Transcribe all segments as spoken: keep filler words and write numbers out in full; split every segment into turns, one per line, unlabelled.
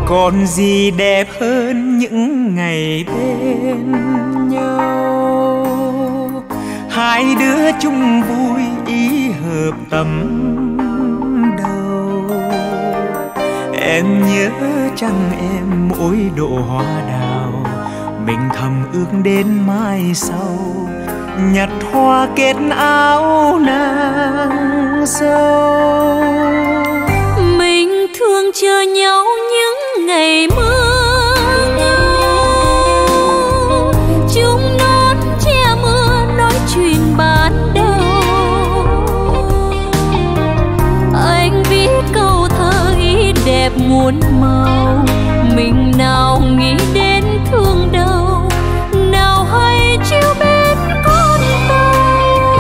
còn gì đẹp hơn những ngày bên nhau. Hai đứa chung vui ý hợp tâm đầu. Em nhớ chăng em mỗi độ hoa đào, mình thầm ước đến mai sau nhặt hoa kết áo nàng dâu.
Mình thường chờ nhau những ngày mưa ngâu, chung nón che mưa nói chuyện ban đầu. Anh viết câu thơ ý đẹp muôn màu, mình nào nghĩ đến thương đâu, nào hay chiêu bên con tàu.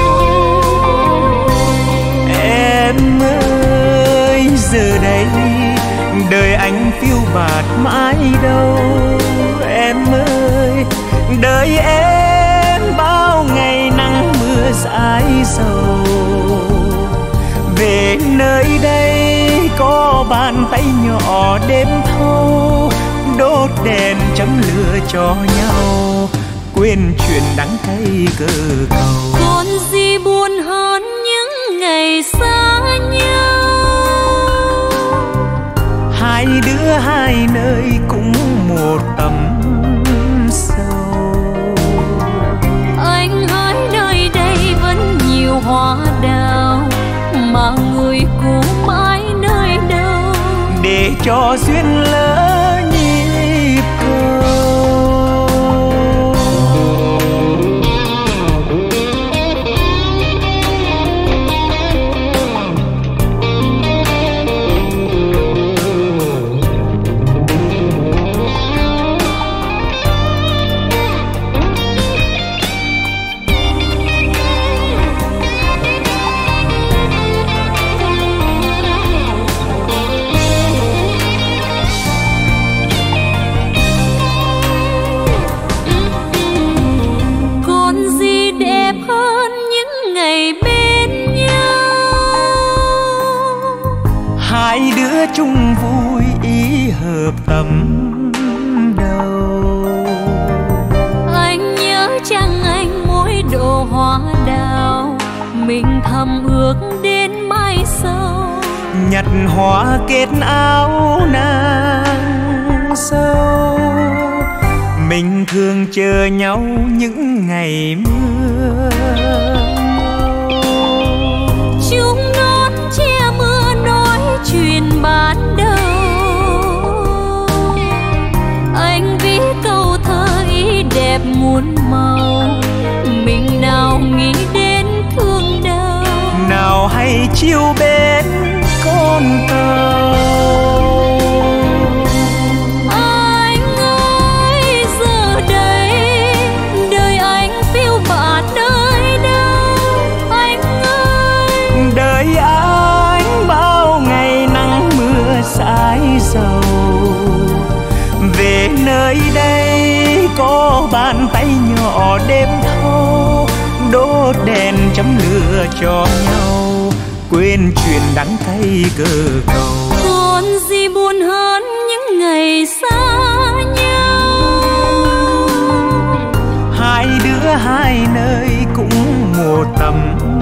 Em ơi giờ đây đời anh phiêu bạt mãi đâu. Em ơi đời em bao ngày nắng mưa dãi dầu. Về nơi đây có bàn tay nhỏ đêm thâu, đốt đèn chấm lửa cho nhau, quên chuyện đắng cay cơ cầu.
Còn gì buồn hơn những ngày xa nhau,
hai đứa hai nơi cũng một tầm sâu.
Anh hỡi nơi đây vẫn nhiều hoa đào, mà người cũ mãi nơi đâu,
để cho duyên lỡ nhịp cầu. Hai đứa chung vui ý hợp tâm đầu.
Anh nhớ chăng anh mỗi độ hoa đào, mình thầm ước đến mai sau
nhặt hoa kết áo nàng dâu. Mình thường chờ nhau những ngày mưa,
chung nón che mưa nói chuyện ban đầu. Anh viết câu thơ ý đẹp muôn màu, mình nào nghĩ đến thương đâu,
nào hay chiêu bên con tàu.
Anh ơi giờ đây đời anh phiêu bạt nơi đâu. Anh ơi
đời anh bao ngày nắng mưa dãi dầu. Về nơi đây có bàn tay nhỏ đêm thâu, đốt đèn chấm lửa cho nhau, quên chuyện đắng cay cơ cầu.
còn gì buồn hơn những ngày xa nhau,
hai đứa hai nơi cũng một tầm